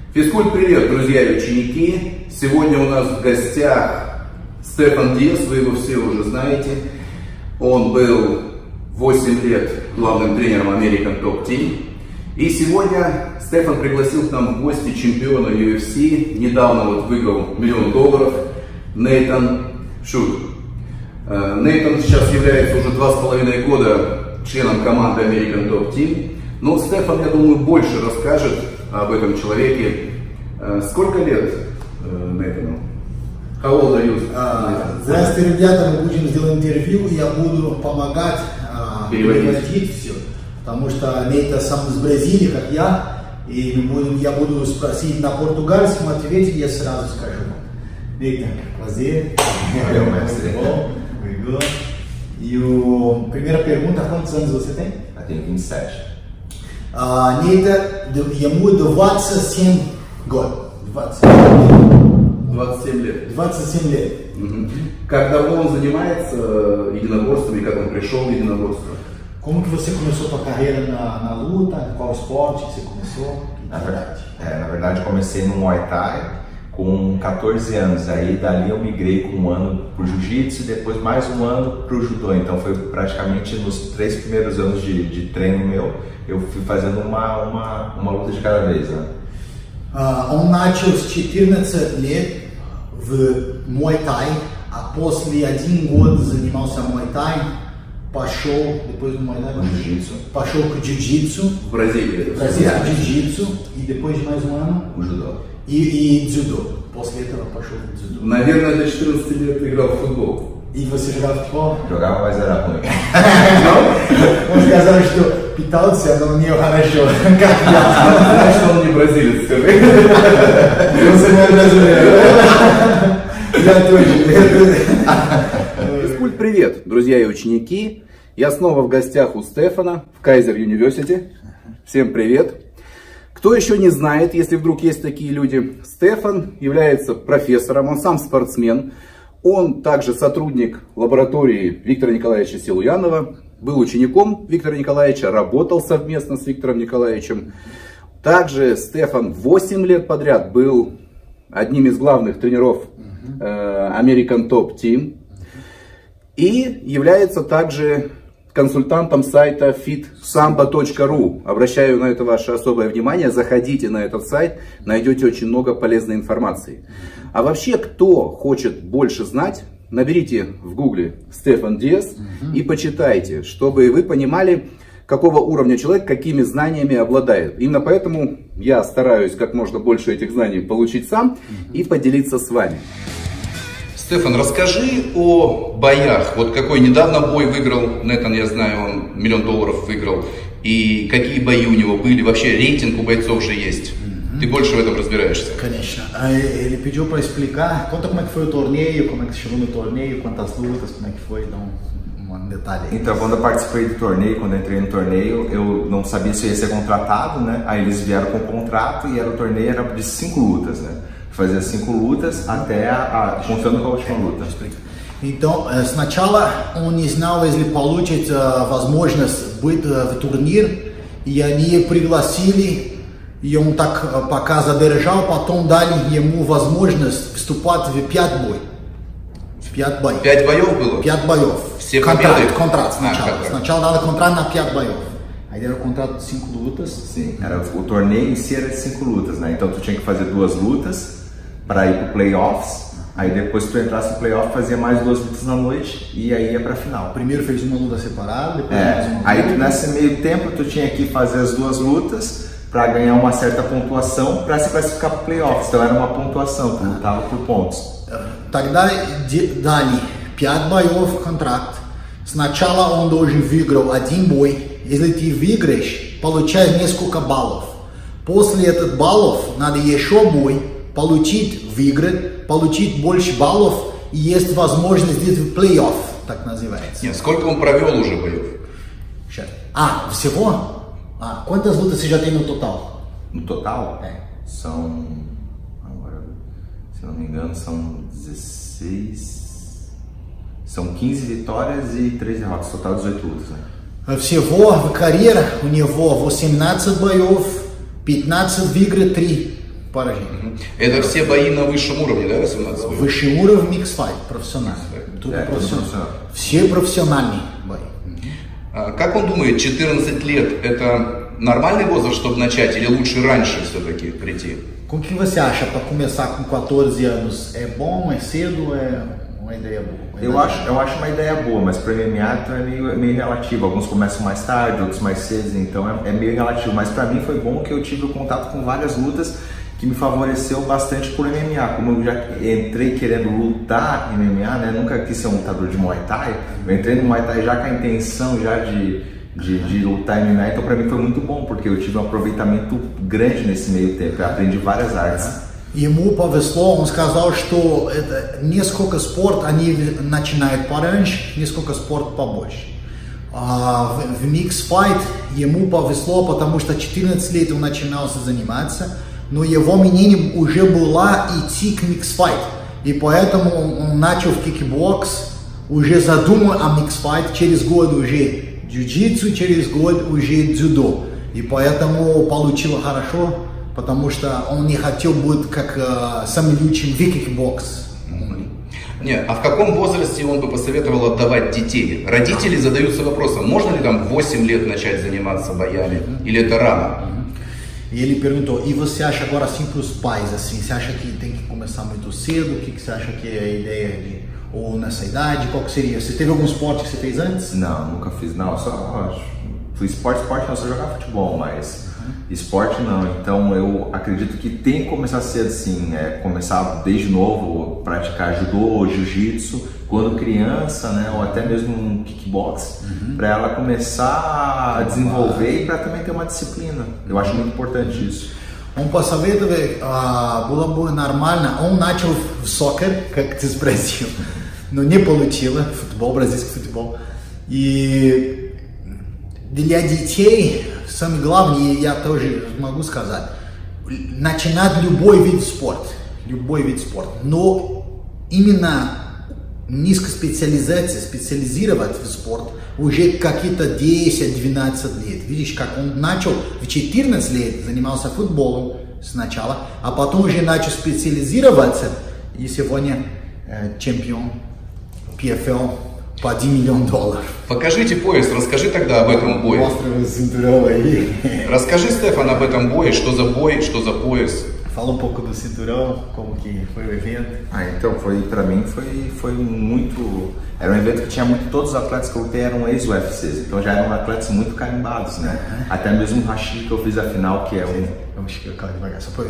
Физкульт, привет, друзья и ученики! Сегодня у нас в гостях Стефан Диас, вы его все уже знаете. Он был 8 лет главным тренером American Top Team. И сегодня Стефан пригласил к нам в гости чемпиона UFC, недавно вот выиграл $1 миллион, Нейтан Шут. Нейтан сейчас является уже 2,5 года членом команды American Top Team. Но Стефан, я думаю, больше расскажет об этом человеке. Сколько лет Нейтану? How old are you? Здравствуйте, ребята, мы будем сделать интервью, и я буду помогать переводить все. Потому что Нейтан сам из Бразилии, как я, и я буду спросить на португальском, ответить, я сразу скажу. Нейтан, prazer. E a primeira pergunta, quantos anos você tem? Eu tenho 27. Нейтан, ему 27 год. 27 лет. 27 лет. Как давно он занимается единоборствами, как он пришел в единоборство? Como que você começou a sua carreira na luta? Qual esporte que você começou? Na verdade, comecei no Muay Thai com 14 anos. Aí dali eu migrei com 1 ano para o Jiu-Jitsu e depois mais 1 ano para o Judô. Então foi praticamente nos 3 primeiros anos de treino meu, eu fui fazendo uma luta de cada vez, né? Он начал с 14 лет в Muay Thai, а после 1 год занимался Muay Thai, пошел, depois do Muay Thai, пошел к Jiu-Jitsu, в Бразилии, Jiu-Jitsu, и depois de mais 1 ano, o Judô. И дзюдо. После этого пошел в дзюдо. Наверное, до 14 лет играл в футбол. И você jogava futebol? Jogava, mas era ruim. Он сказал, что питался, но не хорошо. Значит, он не бразилец, скажи. Você não é brasileiro. Я тоже. Физкульт, привет, друзья и ученики. Я снова в гостях у Стефана в Kaiser University. Всем привет. Кто еще не знает, если вдруг есть такие люди, Стефан является профессором, он сам спортсмен. Он также сотрудник лаборатории Виктора Николаевича Силуянова, был учеником Виктора Николаевича, работал совместно с Виктором Николаевичем. Также Стефан 8 лет подряд был одним из главных тренеров American Top Team и является также консультантом сайта fitsamba.ru. Обращаю на это ваше особое внимание. Заходите на этот сайт, найдете очень много полезной информации. А вообще, кто хочет больше знать, наберите в гугле Стефан Диас и почитайте, чтобы вы понимали, какого уровня человек, какими знаниями обладает. Именно поэтому я стараюсь как можно больше этих знаний получить сам и поделиться с вами. Стефан, расскажи о боях. Вот какой недавно бой выиграл Нейтан, я знаю, он $1 миллион выиграл. И какие бои у него были? Вообще рейтинг у бойцов же есть. Ты больше в этом разбираешься. Конечно. Ele pediu para explicar, conta como é que foi o torneio, como é que chegou no torneio, quantas lutas, como é que foi, dá um detalhe aí. Então, quando eu participei do torneio, quando eu entrei no torneio, eu não sabia se eu ia ser contratado, né? Aí eles vieram com o contrato e o torneio era de 5 lutas, né? Fazia 5 lutas até contando com a última luta. Então, сначала он не знал, если получит возможность быть в турнир, и они пригласили, и он так пока задержал, потом дали ему возможность вступать в 5 боев. 5 боев. 5 боев было? 5 боев. Все контракт сначала. Сначала дали контракт на 5 боев. Aí era o contrato de 5 lutas. Sim, o torneio em si era de 5 lutas, né? Então tu tinha que fazer 2 lutas para ir pro playoffs. Aí depois que tu entrasse no playoff, fazia mais 2 lutas na noite e aí ia pra final. Primeiro fez uma luta separada, depois mais uma luta. Aí tu, nesse meio tempo tu tinha que fazer as 2 lutas para ganhar uma certa pontuação para se classificar pro playoffs. Então era uma pontuação, tu lutava por pontos. Тогда дали 5 боев контракт. Сначала он должен выиграть 1 бой. Если ты выиграешь, получаешь несколько баллов. После этих баллов надо еще бой, получить, выиграть, получить больше баллов, и есть возможность сделать плей-офф, так называется. Нет, сколько он провел уже боев? Всего? Quantas lutas você já tem no total? No total? São, agora, se não me engano, são 16, são 15 vitórias e 3 derrotas, total 18 lutas, né? Всего в карьере у него 18 боев, 15 выиграть, 3 поражение. Это все бои на высшем уровне, да, 18 боев? Высший уровень микс-файт, профессиональный. Все профессиональные бои. Как он думает, 14 lет это nормальный возраст, чтобы начать, или лучше раньше все-таки прийти? O que você acha para começar com 14 anos? É bom, é cedo, é uma ideia boa? Eu acho uma ideia boa, mas para MMA então é meio relativo. Alguns começam mais tarde, outros mais cedo, então é meio relativo. Mas para mim foi bom que eu tive o contato com várias lutas que me favoreceu bastante por MMA. Como eu já entrei querendo lutar em MMA, né? Nunca quis ser um lutador de Muay Thai. Eu entrei no Muay Thai já com a intenção já de lutar em MMA, então para mim foi muito bom, porque eu tive um aproveitamento grande nesse meio tempo. Eu aprendi várias арtes. Ему повезло, он сказал, что несколько спорт они начинают пораньше, несколько спорт побольше. В микс-файт ему повезло, потому что 14 лет он начинался заниматься, но его мнение уже было идти к микс-файт. И поэтому он начал в кикбокс, уже задумал о микс-файт, через год уже джиу-джитсу, через год уже дзюдо. И поэтому получилось хорошо, потому что он не хотел быть как самый лучший в кикбокс. Нет, а в каком возрасте он бы посоветовал отдавать детей? Родители задаются вопросом, можно ли там в 8 лет начать заниматься боями, или это рано? E ele perguntou, e você acha agora assim para os pais, assim, você acha que tem que começar muito cedo? O que você acha que é a ideia de, ou nessa idade, qual que seria? Você teve algum esporte que você fez antes? Não, nunca fiz, não, só fui esporte não, só jogar futebol, mas esporte não, então eu acredito que tem que começar cedo sim, começar desde novo, praticar judô ou jiu-jitsu, quando criança, né, ou até mesmo um kickbox, para ela começar a desenvolver e para também ter uma disciplina, eu acho muito importante isso. Он посоветовал, было бы нормально, он начал в сокер, как ты спросил, но не получилось, футбол, бразильский футбол, и для детей самое главное, я тоже могу сказать, начинать любой вид спорта, но именно низкоспециализация, специализировать в спорт уже какие-то 10-12 лет. Видишь, как он начал в 14 лет, занимался футболом сначала, а потом уже начал специализироваться, и сегодня чемпион PFL по $1 миллион. Покажите пояс, расскажи тогда об этом бое. Расскажи, Стефан, об этом бое, что за бой, что за пояс. Fala pouco do cinturão, como que foi o evento. Então para mim foi muito, era um evento que tinha todos os atletas que eu lutei eram ex-UFCs, então já eram atletas muito carimbados, né? Até mesmo o Rashid que eu fiz a final, que é Vamos ficar devagar, só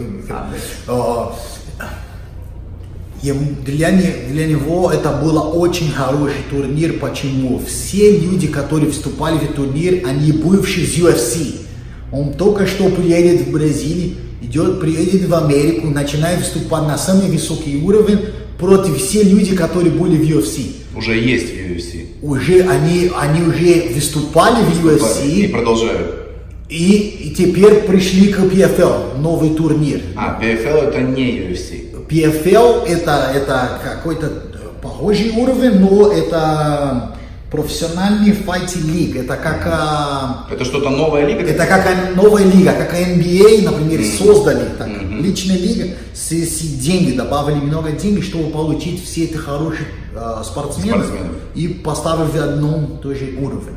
Для него это был очень хороший турнир. Почему? Все люди, которые вступали в турнир, они бывшие из UFC. Он только что приедет в Бразилию, приедет в Америку, начинает выступать на самый высокий уровень против всех людей, которые были в UFC. Уже есть в UFC. Уже они уже выступали в UFC. И продолжают. И теперь пришли к PFL, новый турнир. PFL это не UFC. PFL это какой-то похожий уровень, но это профессиональный файтинг лиг. Это как... Это что-то новая лига? Это как новая лига, как NBA, например, создали. Так, личная лига, с деньги, добавили много денег, чтобы получить все эти хорошие спортсменов и поставить в одном тоже уровень.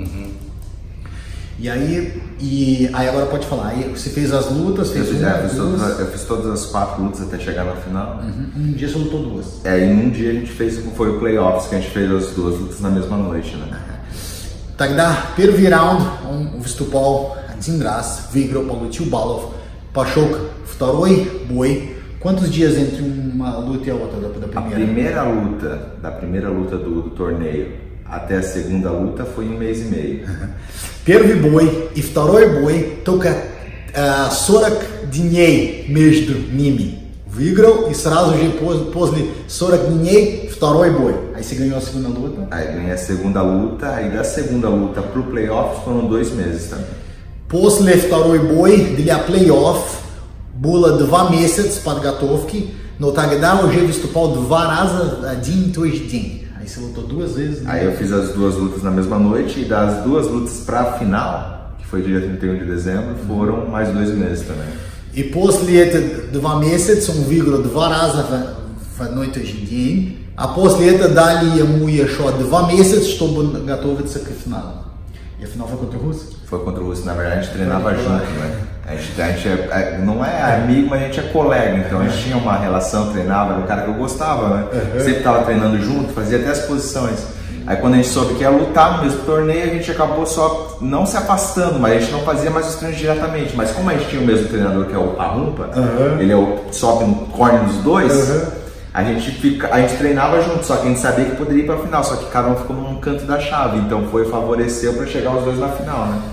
E aí agora pode falar, aí você fez as lutas, eu fiz todas as 4 lutas até chegar na final. Um dia você lutou 2. E num dia a gente foi o playoffs, que a gente fez as 2 lutas na mesma noite, né? Тогда первый раунд он выступал один раз, выиграл, получил баллов, пошел второй бой. Quantos dias entre uma luta e a outra da primeira? Da primeira luta do torneio até a segunda luta foi 1 mês e meio. Первый бой и второй бой только 40 дней между ними. Выиграл и сразу же после 40 дней второй бой. Aí você ganhou a segunda luta? Aí ganhei a segunda luta, aí da segunda luta pro playoff foram 2 meses também. После второй бой для плей-офф было 2 месяца подготовки, но тогда уже выступал 2 раза один и тот же день. Aí você lutou 2 vezes, né? Aí eu fiz as 2 lutas na mesma noite e das 2 lutas pra final, que foi dia 31 de dezembro, foram mais 2 meses também. И после этих 2 месяца он выиграл 2 раза в одной и той же день. А после этого дали ему еще 2 месяца, чтобы готовиться к финалу. E a final foi contra o Russo? Foi contra o Russo, na verdade a gente treinava junto, né? A gente não é amigo, mas a gente é colega, então a gente tinha uma relação, treinava, era um cara que eu gostava, né? Sempre tava treinando junto, fazia até as posições. Aí quando a gente soube que ia lutar no mesmo torneio, a gente acabou só não se afastando, mas a gente não fazia mais os treinos diretamente. Mas como a gente tinha o mesmo treinador que é o Arrumpa, ele é o sobe no corner dos dois, a gente treinava junto, só que a gente sabia que poderia ir para a final, só que cada um ficou num canto da chave, então favoreceu para chegar os dois na final, né?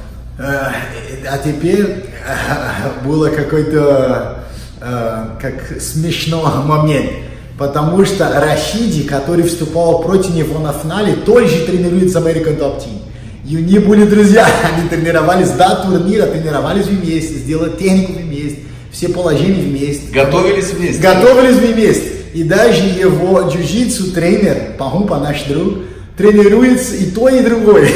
А теперь было какой-то как смешной момент, потому что Рашиди, который вступал против него на финале, тоже тренируется в American Top Team. И у них были друзья, они тренировались до турнира, тренировались вместе, сделали технику вместе, все положения вместе. Готовились вместе. Готовились вместе. И даже его джиу-джитсу тренер, Пахумпа, наш друг, тренируется и то, и другое.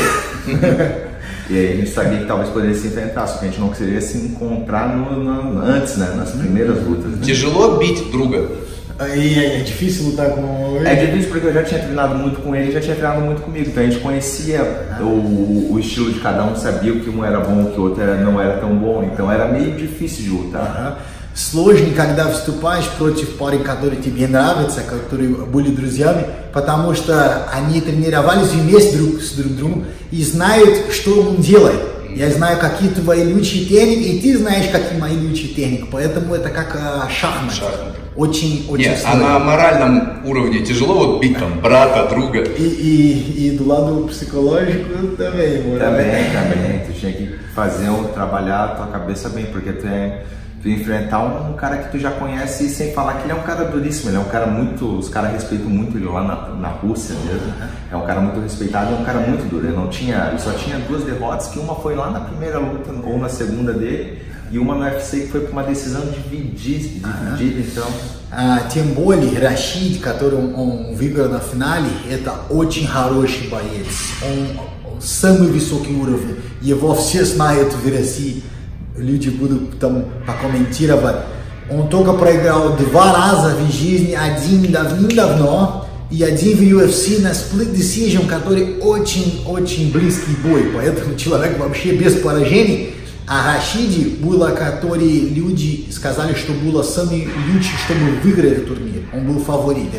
E aí a gente sabia que talvez poderia se enfrentar, só que a gente não queria se encontrar antes, né? Nas primeiras lutas. Né? Тяжело бить друга. E é difícil lutar com ele? É difícil porque eu já tinha treinado muito com ele e já tinha treinado muito comigo. Então a gente conhecia o estilo de cada um, sabia o que um era bom, o que o outro não era tão bom. Então era meio difícil de lutar. Сложно, когда вступаешь против парень, который тебе нравится, которые были друзьями, потому что они тренировались вместе друг с другом и знают, что он делает. Я знаю, какие твои лучшие техники, и ты знаешь, какие мои лучшие техники. Поэтому это как шахматы. Очень Нет, сложно. а на mоральном уровне тяжело вот бить там брата, друга? E do lado psicológico também, mano. Também. Tu tinha que trabalhar a tua cabeça bem, porque tu enfrentar um cara que tu já conhece e sem falar que ele é um cara duríssimo, ele é um cara muito, os caras respeitam muito ele lá na Rússia mesmo, é um cara muito respeitado, é um cara muito duro, ele só tinha 2 derrotas, que uma foi lá na primeira luta ou na segunda dele e uma no UFC que foi por uma decisão dividida, então... Тем более Рашид, который он выиграл на финале, это очень хороший боец, он самый высокий уровень, его все знают в России. Люди будут там покомментировать. Он только проиграл 2 раза в жизни, один давным-давно и один в UFC на split decision, который очень близкий бой. Поэтому человек вообще без поражений. А Рашиди было, который люди сказали, что было самый лучший, чтобы выиграть турнир. Он был фаворит.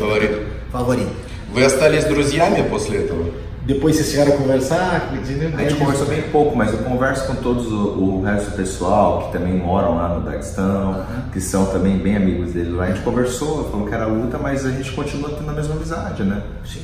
Вы остались друзьями после этого? Depois vocês chegaram a conversar? A gente conversou bem pouco, mas eu converso com todos o resto do pessoal que também moram lá no Daguestão, que são também bem amigos dele lá. A gente conversou, falou que era luta, mas a gente continua tendo a mesma amizade, né? Sim.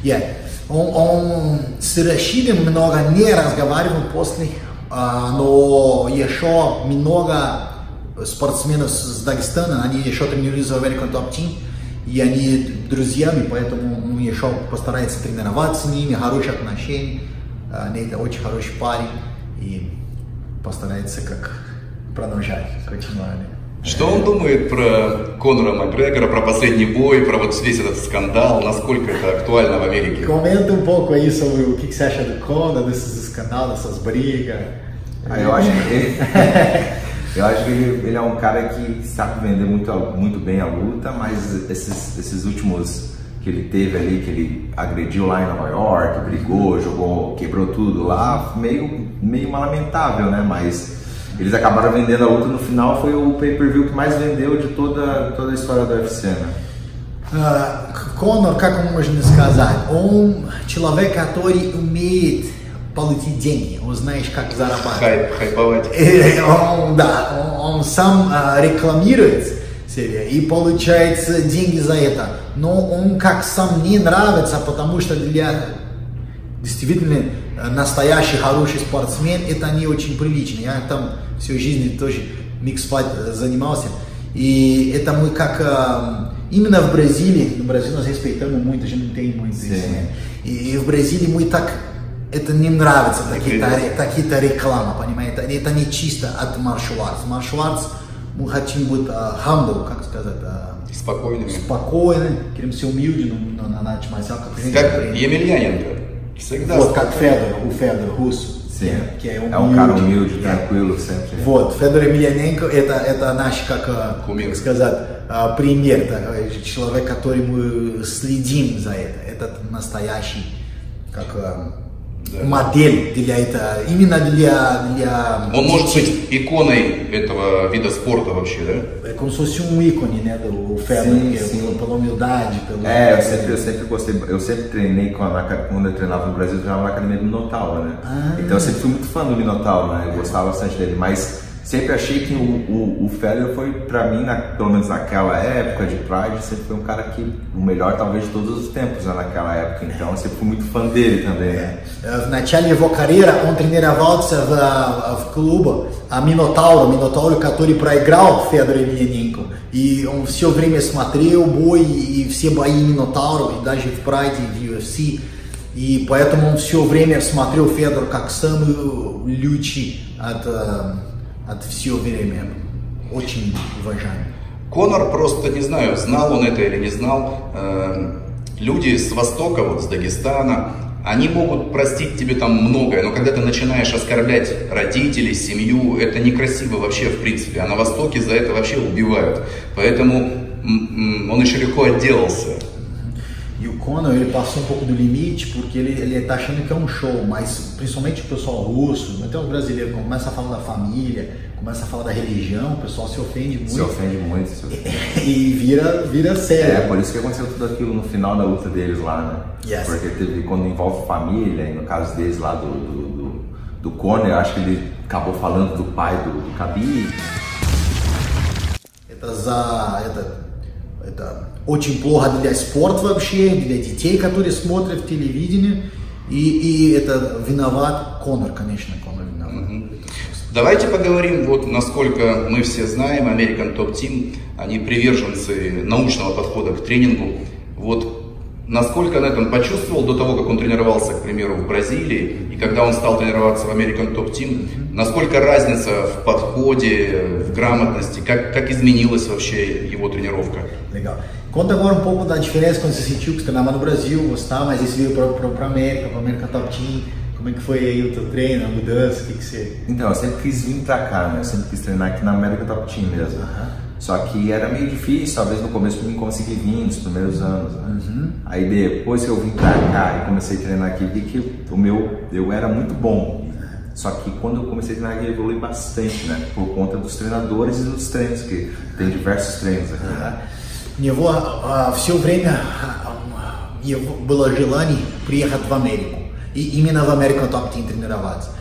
Он с Рашидом много не разговаривал после, но еще много спортсменов с Дагестана, они еще тренируются в American Top Team. И они друзьями, поэтому он еще постарается тренироваться с ними, хорошие отношения. Это очень хороший парень и постарается как продолжать, continuar. Что он думает про Конора Макгрегора, про последний бой, про вот весь этот скандал, насколько это актуально в Америке? Comenta um pouco aí sobre o que você acha do Conor, desses escândalos, dessas brigas. Eu acho que ele é um cara que sabe vender muito bem a luta, mas esses últimos que ele teve ali, que ele agrediu lá em Nova York, brigou, jogou, quebrou tudo lá, meio lamentável, né? Mas eles acabaram vendendo a luta no final, foi o pay-per-view que mais vendeu de toda a história do UFC, né? Конор, как можно сказать, он человек, который умеет получить деньги, он знаешь, как зарабатывать. Хайповать. Он сам рекламирует себя и получает деньги за это. Но он как сам не нравится, потому что для действительно настоящий хороший спортсмен это не очень прилично. Я там всю жизнь тоже микс-файт занимался. И это мы как именно в Бразилии nós respeitamos muito, a gente não tem muito isso, né? И в Бразилии мы так это не нравится, такие-то реклама, понимаете? Это не чисто от martial arts. Martial arts мы хотим быть humble, как сказать? Спокойны, queremos ser humilde на arte marcial, как Емельяненко. Всегда вот, как Федор, у Федора, Руссу. Sim. que é É um cara humilde, tranquilo, sempre. Вот, Федор Емельяненко это наш, как сказать, пример, человек, который мы следим за это. Это настоящий, как модель для этого, именно для Он может быть иконой этого вида спорта вообще, да? É como se fosse ícone, né, do Fedor, pela humildade, pelo... Eu sempre gostei, eu sempre treinei quando eu treinava no Brasil, eu treinava na academia do Minotauro, né? Então eu sempre fui muito fã do Minotauro, né? Eu gostava bastante dele, mas sempre achei que o Fedor foi, pra mí, pelo menos naquela época de Pride, sempre foi um cara que, o melhor talvez de todos os tempos, né, naquela época, então eu sempre fui muito fã dele também. В начале его карьеры он тренировался в клубе Минотауро, который проиграл Федору Емельяненко, и он все время смотрел бой и все бои Минотауро, и даже в Pride, в UFC, и поэтому он все время смотрел Федора как самый лучший от всего время, очень уважаемый. Конор просто, не знаю, знал он это или не знал, люди с Востока, вот с Дагестана, они могут простить тебе там многое, но когда ты начинаешь оскорблять родителей, семью, это некрасиво вообще в принципе, а на Востоке за это вообще убивают, поэтому он еще легко отделался. E o Conor, ele passou um pouco do limite porque ele tá achando que é um show, mas principalmente o pessoal russo, até os brasileiros, começa a falar da família, começa a falar da religião, o pessoal se ofende muito. Se ofende muito. E vira sério. É, por isso que aconteceu tudo aquilo no final da luta deles lá, né? Yes. Porque quando envolve família, e no caso deles lá do Conor, acho que ele acabou falando do pai do Khabib. Это очень плохо для спорта вообще, для детей, которые смотрят в телевидении, и это виноват Конор, конечно, Конор виноват. Давайте поговорим, вот насколько мы все знаем, American Top Team, они приверженцы научного подхода к тренингу. Вот насколько Нэтан почувствовал до того, как он тренировался, к примеру, в Бразилии, и когда он стал тренироваться в American Top Team, насколько разница в подходе, в грамотности, как изменилась вообще его тренировка? Legal. Conta agora um pouco da diferença quando você sentiu que você treinava no Brasil, gostava, mas aí você veio para América, para American Top Team. Como é que foi aí o teu treino, a mudança, o que você... Então, eu sempre quis vir pra cá, né? Eu sempre quis treinar aqui na American Top Team mesmo. Só que era meio difícil, talvez no começo pra mim conseguir vir nos primeiros anos, né? Aí depois que eu vim pra cá e comecei a treinar aqui, vi que eu era muito bom. Só que quando eu comecei a treinar aqui, eu evolui bastante, né? Por conta dos treinadores e dos treinos, que tem diversos treinos aqui. У него все время было желание приехать в Америку. И именно в American Top Team тренироваться.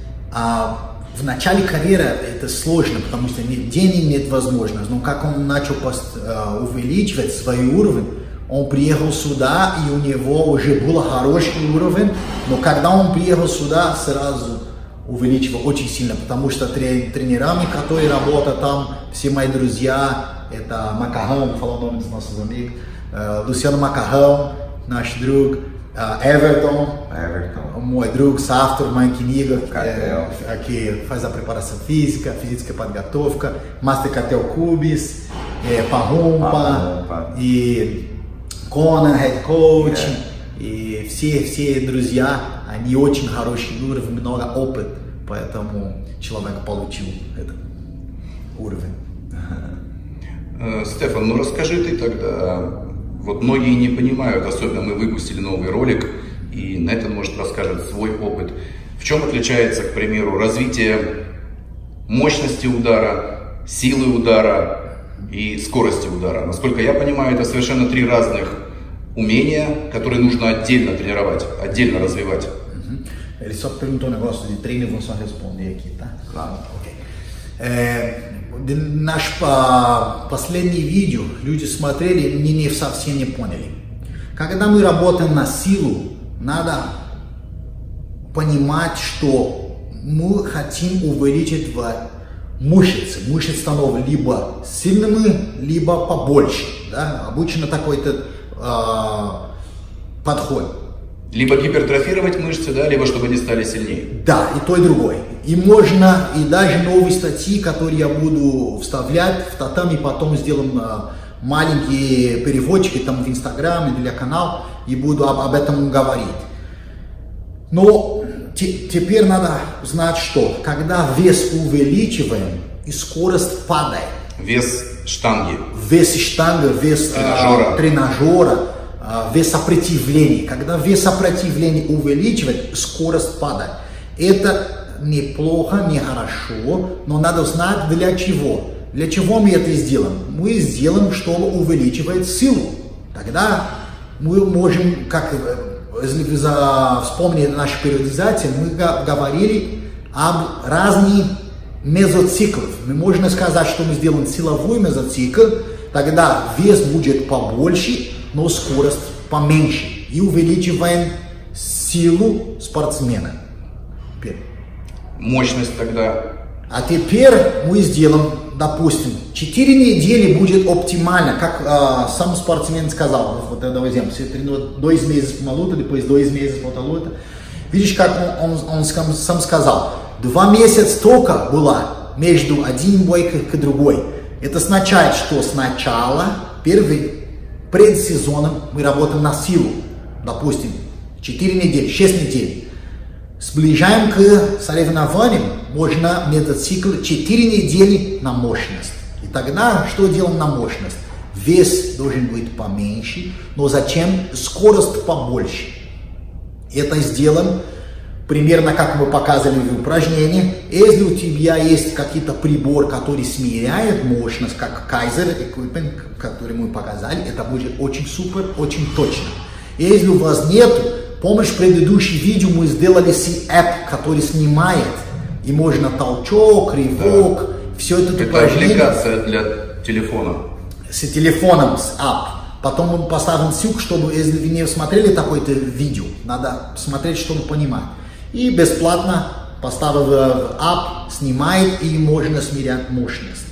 В начале карьеры это сложно, потому что нет денег, нет возможности. Но как он начал увеличивать свой уровень, он приехал сюда, и у него уже был хороший уровень. Но когда он приехал сюда, сразу увеличивал очень сильно, потому что тренерами, которые работают там, все мои друзья, это Macarrão, falou o nome dos nossos amigos, Luciano Macarrão, наш друг, Everton, мой друг, Савтор, моя книга, que faz a preparação física, física подготовка, Мастер Кател Кубис, Парумпа, и Конор, head coach, и все друзья, они очень хороший уровень, много опыта, поэтому человек получил этот уровень. Стефан, ну расскажи ты тогда, вот многие не понимают, особенно мы выпустили новый ролик, и Нэтан, может, расскажет свой опыт. В чем отличается, к примеру, развитие мощности удара, силы удара и скорости удара? Naсколько я понимаю, это совершенно три разных умения, которые нужно отдельно тренировать, отдельно развивать. Ele só perguntou um negócio de treino e vou só responder aqui, tá? Claro. Ok. Наш последний видео люди смотрели, не совсем не поняли. Когда мы работаем на силу, надо понимать, что мы хотим увеличить мышцы. Мышцы становятся либо сильными, либо побольше. Да? Обычно такой-то подход. Либо гипертрофировать мышцы, да, либо чтобы они стали сильнее. Да, и то, и другое. И можно, и даже новые статьи, которые я буду вставлять в татами, потом сделаем маленькие переводчики там в Инстаграме для канала, и буду об этом говорить. Но теперь надо знать, что когда вес увеличиваем и скорость падает. Вес штанги. Вес штанги, вес тренажера, вес сопротивления. Когда вес сопротивления увеличивает, скорость падает. Это неплохо, нехорошо, но надо знать для чего. Для чего мы это сделаем? Мы сделаем, чтобы увеличивать силу. Тогда мы можем, как если вы вспомните нашу периодизацию, мы говорили об разных мезоциклах. Мы можем сказать, что мы сделаем силовой мезоцикл, тогда вес будет побольше, но скорость поменьше. И увеличиваем силу спортсмена. Мощность тогда. А теперь мы сделаем, допустим, 4 недели будет оптимально, как сам спортсмен сказал. Вот это возьмем, все тренируют 2 месяцев малута, depois 2 месяцев малута. Видишь, как он сам сказал, 2 месяца только было между один бой к другой. Это означает, что сначала, первый предсезоном мы работаем на силу, допустим, 4 недели, 6 недель. Сближаем к соревнованиям, можно мотоцикл 4 недели на мощность. И тогда что делаем на мощность? Вес должен быть поменьше, но зачем скорость побольше? Это сделаем примерно как мы показывали в упражнении. Если у тебя есть какие-то прибор, который смиряет мощность, как Kaiser Equipment, который мы показали, это будет очень супер, очень точно. Если у вас нету, помнишь, в предыдущем видео мы сделали app, который снимает, и можно толчок, рывок, все это упражнение. Это аппликация для телефона. С телефоном, с app. Потом мы поставим ссылку, чтобы, если вы не смотрели такое-то видео, надо смотреть, чтобы понимать. И бесплатно поставив app, снимает, и можно смирять мощность.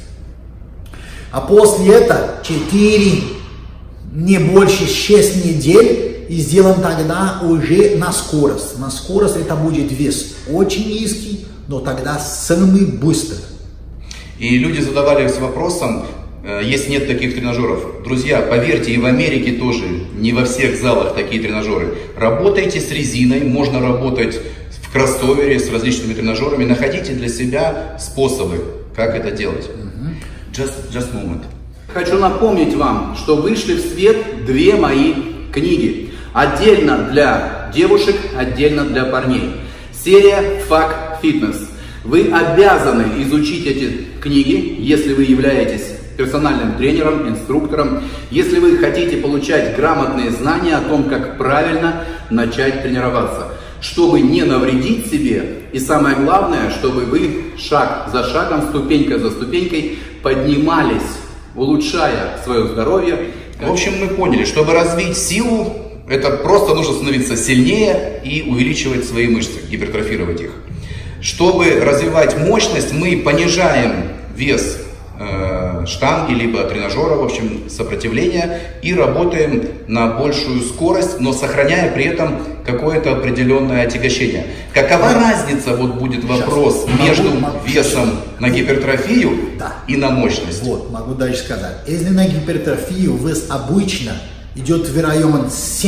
А после этого 4, не больше 6 недель, и сделаем тогда уже на скорость. На скорость это будет вес очень низкий, но тогда самый быстрый. И люди задавались вопросом, если нет таких тренажеров. Друзья, поверьте, и в Америке тоже не во всех залах такие тренажеры. Работайте с резиной, можно работать в кроссовере с различными тренажерами. Находите для себя способы, как это делать. Just moment. Хочу напомнить вам, что вышли в свет 2 мои книги. Отдельно для девушек, отдельно для парней. Серия Fuck Fitness. Вы обязаны изучить эти книги, если вы являетесь персональным тренером, инструктором, если вы хотите получать грамотные знания о том, как правильно начать тренироваться, чтобы не навредить себе, и самое главное, чтобы вы шаг за шагом, ступенька за ступенькой поднимались, улучшая свое здоровье. В общем, мы поняли, чтобы развить силу, это просто нужно становиться сильнее и увеличивать свои мышцы, гипертрофировать их. Чтобы развивать мощность, мы понижаем вес штанги, либо тренажера, в общем, сопротивления, и работаем на большую скорость, но сохраняя при этом какое-то определенное отягощение. Какова разница, вот будет вопрос, между весом на гипертрофию и на мощность? Вот, могу даже сказать. Если на гипертрофию вес обычно идет в район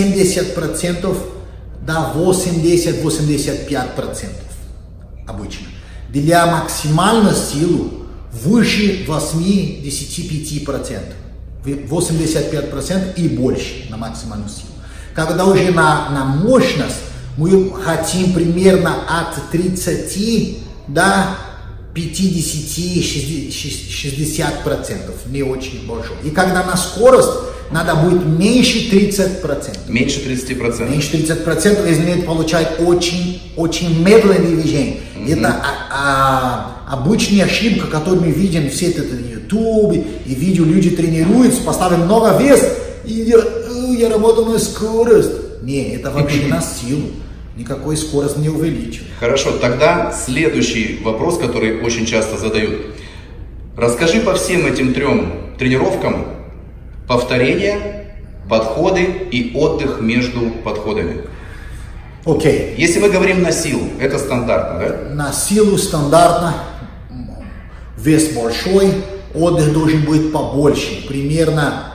70% до 80-85% обычно. Для максимальной силы выше 85%. 85% и больше на максимальную силу. Когда уже на мощность мы хотим примерно от 30 до 50-60%, не очень большой. И когда на скорость надо будет меньше 30%. Меньше 30%. Меньше 30%, если нет, получает очень медленное движение. Это обычная ошибка, которую мы видим все это на YouTube, и видео люди тренируются, поставят много вес, и я работаю на скорость. Не, это вообще на силу. Никакой скорость не увеличивает. Хорошо, тогда следующий вопрос, который очень часто задают. Расскажи по всем этим 3 тренировкам повторения, подходы и отдых между подходами. Окей. Если мы говорим на силу, это стандартно, да? На силу стандартно, вес большой, отдых должен быть побольше. Примерно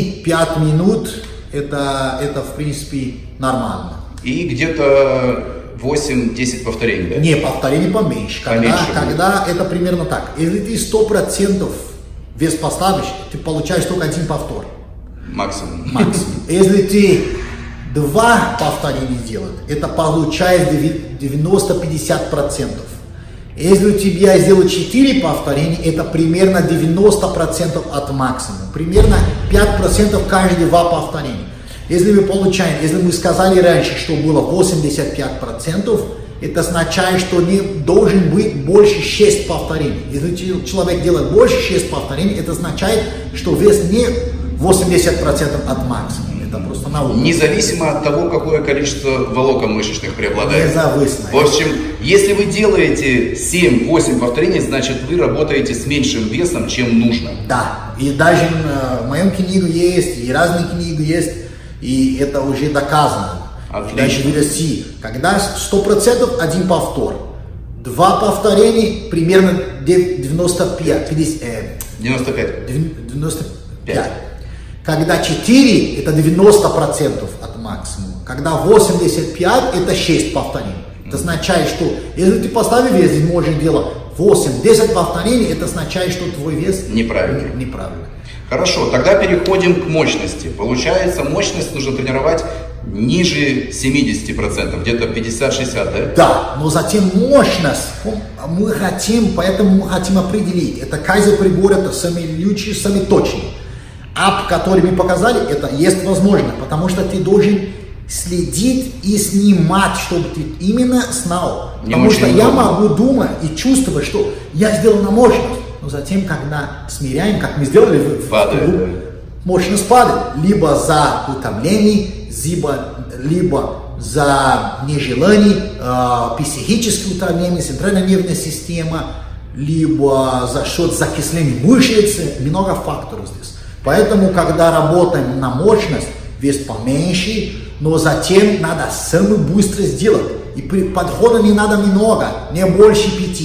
3-5 минут, это в принципе нормально. И где-то 8-10 повторений, да? Не, повторений поменьше. Когда это примерно так. Если ты 100% вес поставишь, ты получаешь только один повтор. Максимум. Если ты 2 повторения делаешь, это получается 90-50%. Если у тебя сделать 4 повторения, это примерно 90% от максимума. Примерно 5% каждые 2 повторения. Если мы сказали раньше, что было 85%, это означает, что не должен быть больше 6 повторений. Если человек делает больше 6 повторений, это означает, что вес не 80% от максимума. Это просто наука. Независимо от того, какое количество волокон мышечных преобладает. Независимо. В общем, если вы делаете 7-8 повторений, значит вы работаете с меньшим весом, чем нужно. Да, и даже в моем книге есть, и разные книги есть, и это уже доказано. Отлично. Даже в России, когда 100% один повтор, 2 повторения примерно 95. 95. Когда 4 это 90% от максимума. Когда 85 это 6 повторений. Это означает, что если ты поставил вес, ты можешь делать 8-10 повторений, это означает, что твой вес неправильный. Хорошо, тогда переходим к мощности. Получается, мощность нужно тренировать ниже 70%, где-то 50-60, да? Да, но затем мощность, поэтому мы хотим определить. Это Kaiser прибор, это самые лучшие, самые точные. Ап, который мы показали, это есть возможно, потому что ты должен следить и снимать, чтобы ты именно знал. Потому что я могу думать и чувствовать, что я сделал на мощность, но затем, когда смиряем, как мы сделали мощность падает, либо за утомление, либо за нежелание, психическое утомление, центральная нервная система, либо за счет закисления мышц, много факторов здесь. Поэтому, когда работаем на мощность, вес поменьше, но затем надо самое быстро сделать. И подхода не надо много, не больше 5.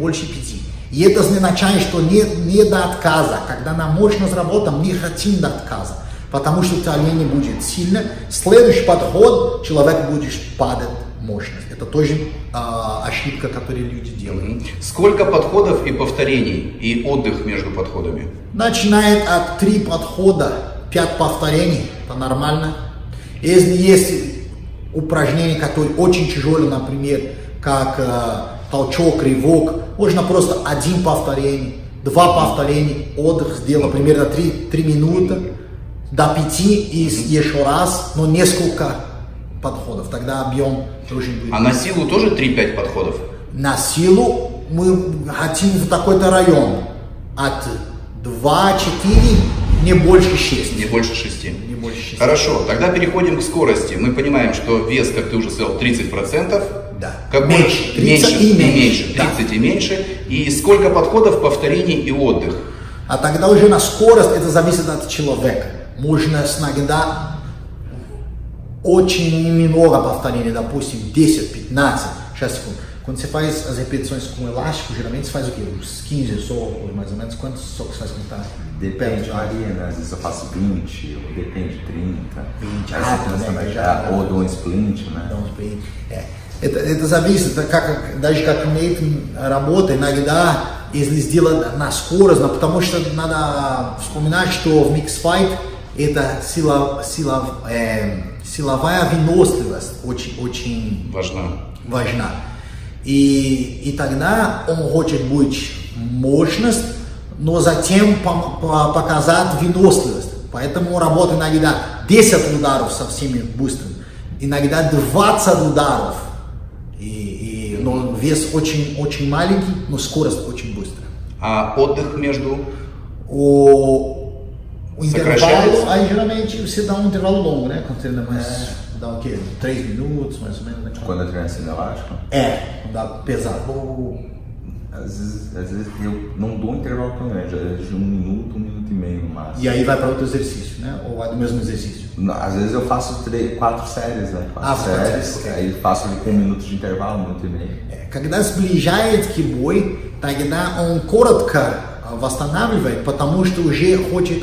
И это означает, что не до отказа. Когда на мощность работаем, не хотим до отказа. Потому что утомление будет сильно. Следующий подход, человек будет падать мощность. Это тоже ошибка, которую люди делают. Сколько подходов и повторений, и отдых между подходами? Начинает от 3 подхода, 5 повторений, это нормально. Если есть упражнения, которые очень тяжелые, например, как толчок, рывок, можно просто 1 повторение, 2 повторения, отдых сделать примерно 3 минуты, до 5 и еще раз, но несколько подходов, тогда объем должен быть. А на силу тоже 3-5 подходов? На силу мы хотим в такой-то район от 2-4, не больше 6. Не больше 6. Хорошо, тогда переходим к скорости. Мы понимаем, что вес, как ты уже сказал, 30%. Да. Меньше. 30 и меньше. И сколько подходов, повторений и отдых? А тогда уже на скорость, это зависит от человека. Можно иногда очень немного повторений, допустим, 10-15. Сейчас, секунду. Quando você faz as repetições com elástico, geralmente você faz o quê? Uns 15 socos, mais ou menos? Quantos socos você faz com tá? Depende, varia, né? Às vezes eu faço 20, ou depende, 30. 20, ou dou um splint, né? Это зависит, даже как умеет работать, иногда, если сделать на скорость, потому что надо вспоминать, что в микс-файт это силовая выносливость очень важна. И тогда он хочет быть мощность, но затем показать выносливость. Поэтому работает иногда 10 ударов совсем быстрым, иногда 20 ударов. Но вес очень маленький, но скорость очень быстрая. А отдых между? O intervalo, aí geralmente você dá intervalo longo, né? Quando treina mais, dá o quê? 3 minutos, mais ou menos, né? Quando eu treino assim elástico? Quando dá pesado. Às vezes eu não dou um intervalo tão grande, de 1 minuto, 1 minuto e meio no máximo. E aí vai para outro exercício, né? Ou vai do mesmo exercício? Não, às vezes eu faço 4 séries, né? 4 séries, aí faço com 1 minuto de интервал, 1 минуту и meio. Когда сближает к бой, тогда он коротко восстанавливает, потому что уже хочет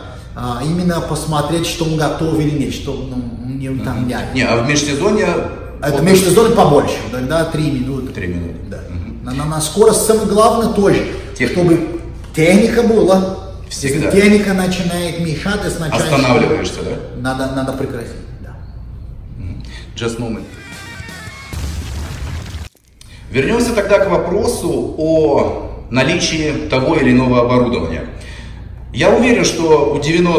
именно посмотреть, что он готов или нет, что он не утомляет. А в межсезонье Это вот между сезоном побольше, тогда 3 минуты. 3 минуты. Да. На скорость самое главное тоже, чтобы техника была. Всегда. Если техника начинает мешать, сначала останавливаешься, да? Надо прекратить. Да. Just moment. Вернемся тогда к вопросу о наличии того или иного оборудования. Я уверен, что у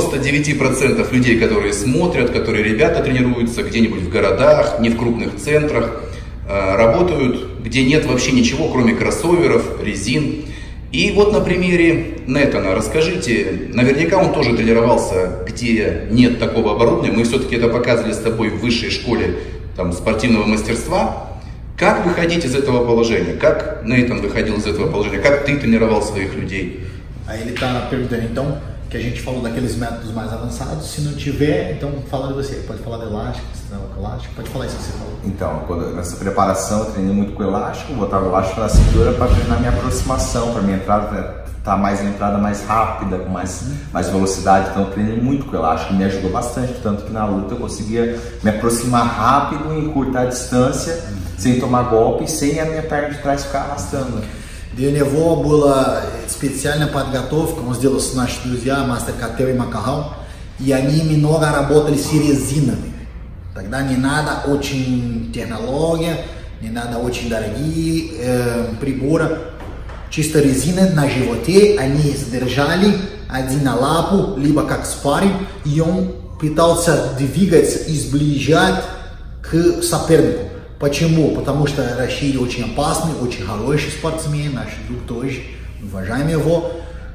99% людей, которые смотрят, которые ребята тренируются где-нибудь в городах, не в крупных центрах, работают, где нет вообще ничего, кроме кроссоверов, резин. И вот на примере Нэтана расскажите, наверняка он тоже тренировался, где нет такого оборудования. Мы все-таки это показывали с тобой в высшей школе там, спортивного мастерства. Как выходить из этого положения? Как Нейтан выходил из этого положения? Как ты тренировал своих людей? Aí ele está perguntando então que a gente falou daqueles métodos mais avançados. Se não tiver, então fala de você. Pode falar de elástico, se não é elástico, pode falar isso que você falou. Então, nessa preparação eu treinei muito com elástico, botava o elástico na cintura para treinar minha aproximação, para minha entrada estar mais entrada mais rápida, com mais velocidade. Então eu treinei muito com elástico, me ajudou bastante, tanto que na luta eu conseguia me aproximar rápido, encurtar a distância, sem tomar golpe, sem a minha perna de trás ficar arrastando. Для него была специальная подготовка, он сделал с нашими друзьями, мастер Катео и Макахау, и они много работали с резинами. Тогда не надо очень технология, не надо очень дорогие приборы. Чисто резина на животе, они держали один на лапу, либо как спарринг, и он пытался двигаться и сближать к сопернику. Почему? Потому что Рашид очень опасный, очень хороший спортсмен, наш друг тоже, уважаем его.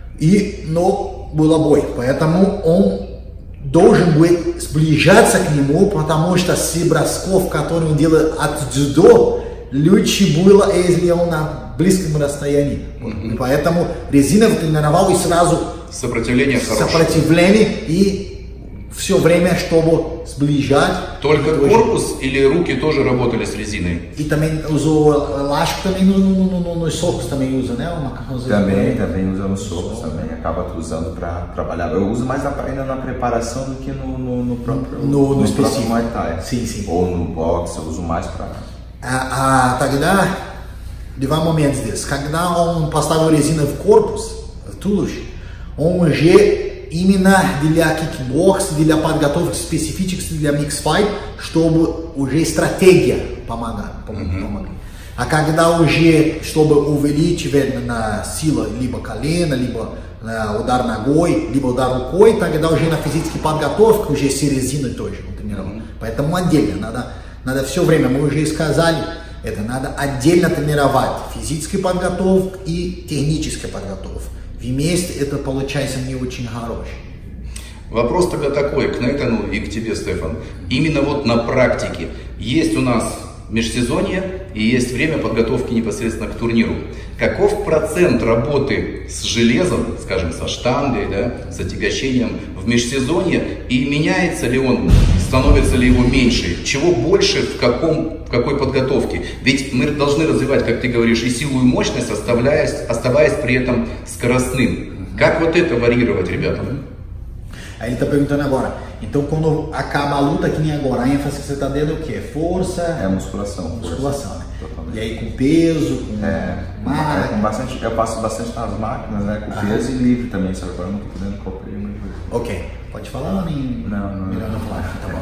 Но был бой, поэтому он должен быть сближаться к нему, потому что с бросков, которые он делает от дзюдо, лучше было, если он на близком расстоянии. Поэтому резинов тренировал и сразу сопротивление и все время, чтобы сближать. Только корпус или руки тоже работали с резиной? И também usou elástico também nos socos também usa, né? Também usa nos socos também, acaba usando para trabalhar. Eu uso mais ainda na preparação do que no próprio Muay Thai. Sim. Ou no boxe, eu uso mais para... Тогда два момента здесь. Когда он поставил резину в корпус, в тулуш, он уже именно для кикбокса, для подготовки специфической для микс-файт, чтобы уже стратегия помогала. А когда уже, чтобы увеличивать на силу либо колено, либо удар ногой, либо удар рукой, тогда уже на физической подготовке уже с резиной тоже тренировал. Поэтому отдельно надо все время, мы уже сказали, это надо отдельно тренировать физическую подготовку и техническую подготовку. Вместе это получается не очень хороший. Вопрос тогда такой к Нейтану и к тебе, Стефан. Именно вот на практике есть у нас межсезонье и есть время подготовки непосредственно к турниру. Каков процент работы с железом, скажем, со штангой, да, с отягощением в межсезонье, и меняется ли он, становится ли его меньше, чего больше в какой подготовке? Ведь мы должны развивать, как ты говоришь, и силу, и мощность, оставаясь при этом скоростным. Как вот это варьировать, ребята? Aí ele está perguntando agora, então quando acaba a luta, que nem agora, a ênfase que você está dando é o quê? Força? É musculação. Musculação, né? E aí com peso, com máquina? Eu passo bastante nas máquinas, né? Com peso e livre também, sabe? Agora eu não estou podendo cooperar muito. Ok. Pode falar ou nem? Não. Melhor não falar. Tá bom.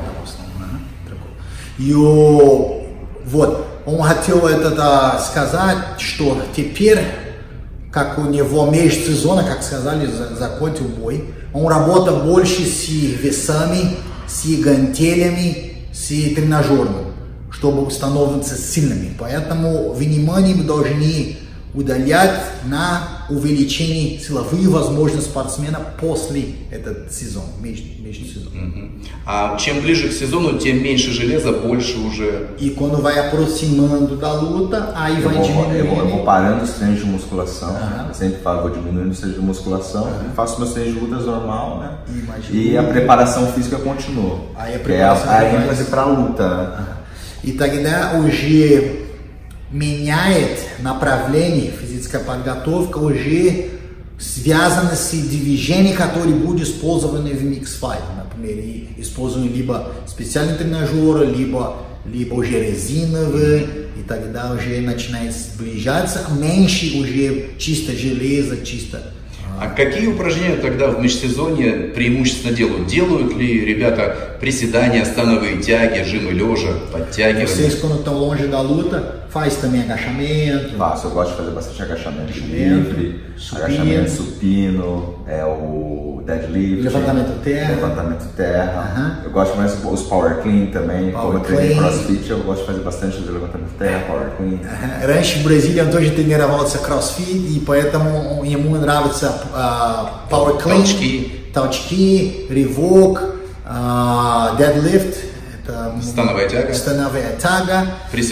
И вот, он хотел сказать, что теперь, как у него межсезонье, как сказали, закончил бой, он работает больше с весами, с гантелями, с тренажерами, чтобы становиться сильными. Поэтому внимание мы должны удалять на увеличение силовых возможностей спортсмена после этого сезона, межсезонья. А чем ближе к сезону, тем меньше железа, больше уже... E quando vai aproximando da luta, aí vai diminuindo. Eu vou parando os treinos de musculação, eu sempre falo, vou diminuindo os treinos de musculação, faço meus treinos de lutas normal, né? E a preparação física continua. Aí a ênfase para a luta, né? И тогда уже меняет направление физическая подготовка, уже связано с движением, которые будут использованы в микс-файт. Например, используем либо специальные тренажеры, либо либо уже резиновые, и тогда уже начинает сближаться, меньше уже чисто железо, чисто. А какие упражнения тогда в межсезонье преимущественно делают? Делают ли ребята приседания, становые тяги, жимы лежа, подтягивания? Vocês, quando estão longe da luta, faz também agachamento? Faço, eu gosto de fazer bastante agachamento livre, agachamento supino, o deadlift, levantamento terra. Eu gosto mais os power clean também, como eu treino crossfit, eu gosto de fazer bastante de levantamento terra, power clean. Раньше в Бразилии он тоже тренировался кроссфит, и поэтому ему нравится power clean, толчки, рывок, deadlift, становая тяга,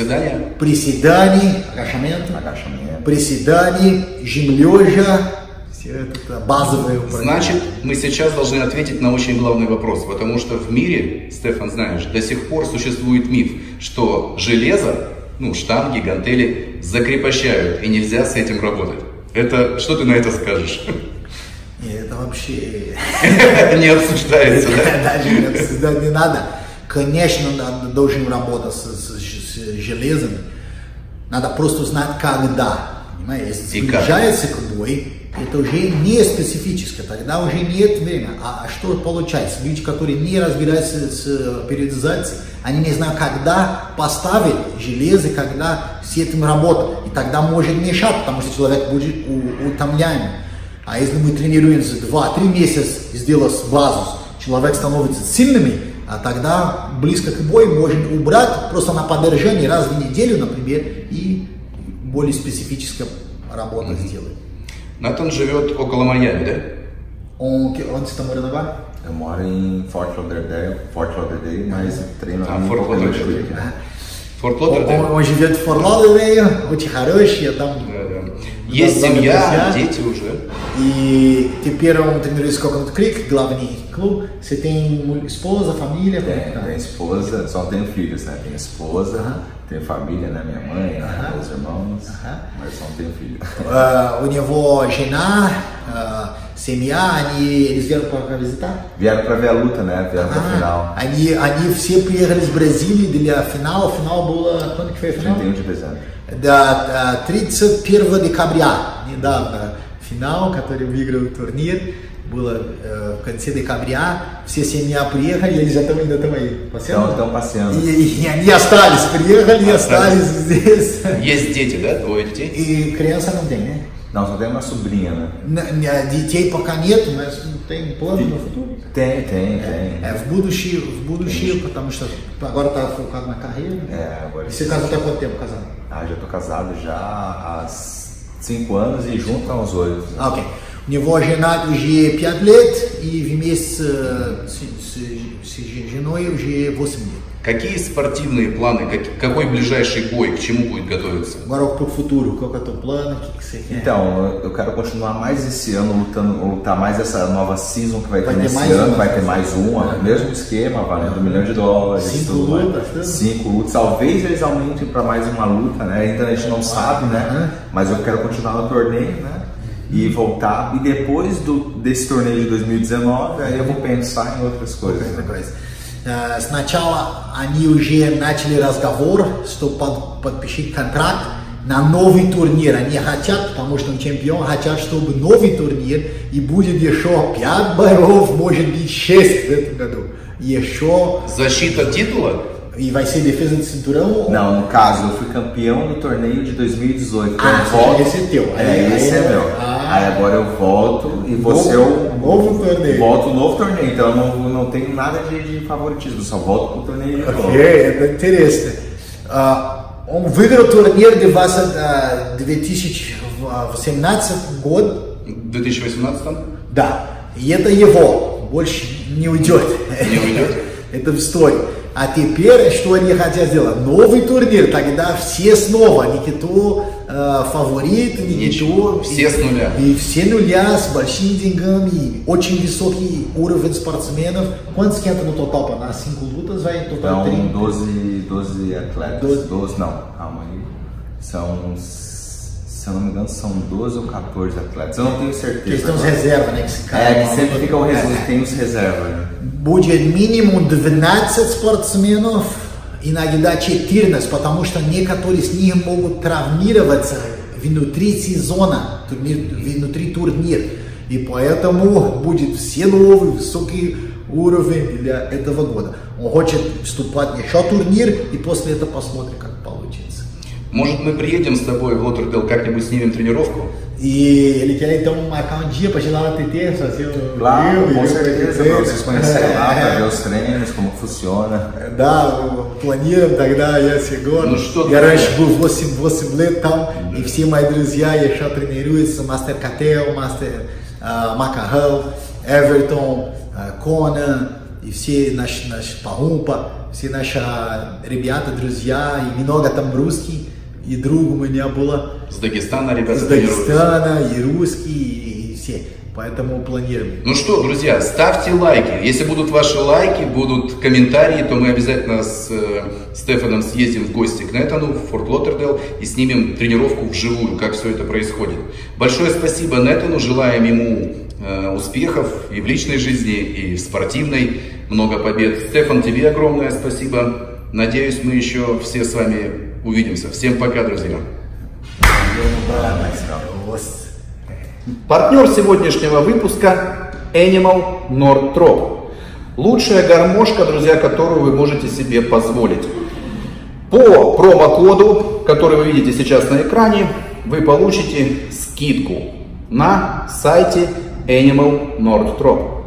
приседания, агашамento, приседания, жим лежа, все это базовые упражнения. Значит, мы сейчас должны ответить на очень главный вопрос, потому что в мире, Стефан, знаешь, до сих пор существует миф, что железо, штанги, гантели закрепощают, и нельзя с этим работать. Что ты на это скажешь? Это вообще не обсуждается, да? Даже не обсуждать не надо. Конечно, должен работать с железом. Надо просто знать, когда. Если сближается к бою, это уже не специфическое, тогда уже нет времени. А что получается? Люди, которые не разбираются с периодизацией, они не знают, когда поставить железо, когда с этим работать. И тогда может мешать, потому что человек будет утомляем. А если мы тренируемся 2-3 месяца, сделав базу, человек становится сильным, а тогда близко к бою можно убрать просто на поддержание раз в неделю, например, и более специфическая работа сделать. Натан живет около Майами, да? Onde você está morando agora? Eu moro em Fort Lauderdale, mas treino em Fort Lauderdale. Fort Lauderdale. Он живет в Форт Лаудердейле, очень хороший, я там. Есть семья, дети уже. E теперь он тренируется в Coconut Creek, главный клуб. Você tem esposa, família? Tenho esposa, só não tenho filhos, né? Tenho esposa, tenho família, né? Minha mãe, meus irmãos, mas só não tenho filho. У него жена, семья, eles vieram para visitar? Vieram para ver a luta, né? Vieram para a final. Они все приехали из Бразилии для финала. Финал было, quando que foi a final? 31 de dezembro. Да, 31 декабря, недавно. Финал, который выиграл турнир, было в конце декабря, все семья приехали, eles já estão aí, passeando? Estão passeando. E они остались, приехали e остались здесь. Есть дети, да? Двое детей? И criança não tem, né? Não, só tem uma sobrinha, né? Детей пока нет, mas tem plano no futuro? Tem. В будущее, потому что agora está focado na carreira. Agora. E você casou até quanto tempo casado? Já estou casado já há 5 anos и junto há uns 8. Ok. У него жена уже 5 лет и вместе с женой уже 8 лет. Какие спортивные планы, какой ближайший бой, к чему будет готовиться? Agora para o futuro, qual é o teu plano, o que você quer? Então, eu quero continuar mais esse ano lutar mais essa nova season que vai ter nesse ano, vai ter mais uma, mesmo esquema, valendo $1 milhão. 5 lutas. 5 lutas, talvez eles aumentem para mais uma luta, né? Ainda a gente não sabe, né? Mas eu quero continuar no torneio, né? E voltar, e depois desse torneio de 2019, aí eu vou pensar em outras coisas. Сначала они уже начали разговор, что подпишет контракт на новый турнир. Они хотят, потому что он чемпион, хотят, чтобы новый турнир, и будет еще 5 боев, может быть 6 в этом году. Еще... Защита титула? E vai ser defesa de cinturão? Não, no caso, eu fui campeão do torneio de 2018. Esse é teu. Esse é meu. Aí agora eu volto e vou ser o novo torneio. Volto no novo torneio, então eu não tenho nada de favoritismo, só volto pro torneio de novo. Это интересно. Он выиграл турнир 2018 год. В 2018? Да. И это его. Больше не уйдет. Не уйдет? Это в историю. А теперь, что они хотят сделать? Новый турнир, тогда все снова, никто фаворит, никто... Все с нуля. И все нуля, с большими деньгами, очень высокий уровень спортсменов. Quantos que entra no total? Nas 5 lutas vai total 30? 12 atletas. 12 não, calma aí. São, se eu não me engano, são 12 ou 14 atletas. Eu não tenho certeza. Que estão os reservas, né? Que sempre fica o reserva, tem os reservas, né? Будет минимум 12 спортсменов иногда 14, потому что некоторые из них могут травмироваться внутри сезона, внутри турнира. И поэтому будет все новый высокий уровень для этого года. Он хочет вступать еще в турнир, и после этого посмотрим, как получится. Может, мы приедем с тобой в Лоттердейл, как-нибудь снимем тренировку? E ele quer então marcar dia para ir lá na TT, fazer o Claro, com certeza, para vocês conhecerem lá, para ver os treinos, como funciona. Да, планируем тогда, если год. Ну что, я раньше был 8 лет там, и все мои друзья еще тренируются, Мастер Кател, Мастер Макарел, Эвертон, Конан, и все наши Паумпа, все наши ребята, друзья, и много там русских. И друг у меня было с Дагестана, ребята, с Дагестана, и русские, и все. Поэтому планируем. Ну что, друзья, ставьте лайки. Если будут ваши лайки, будут комментарии, то мы обязательно с Стефаном съездим в гости к Нетану, в Форт Лоттердейл, и снимем тренировку вживую, как все это происходит. Большое спасибо Нетану, желаем ему успехов и в личной жизни, и в спортивной. Много побед. Стефан, тебе огромное спасибо. Надеюсь, мы еще все с вами увидимся. Всем пока, друзья. Партнер сегодняшнего выпуска Animal Northrop. Лучшая гармошка, друзья, которую вы можете себе позволить. По промокоду, который вы видите сейчас на экране, вы получите скидку на сайте Animal Northrop.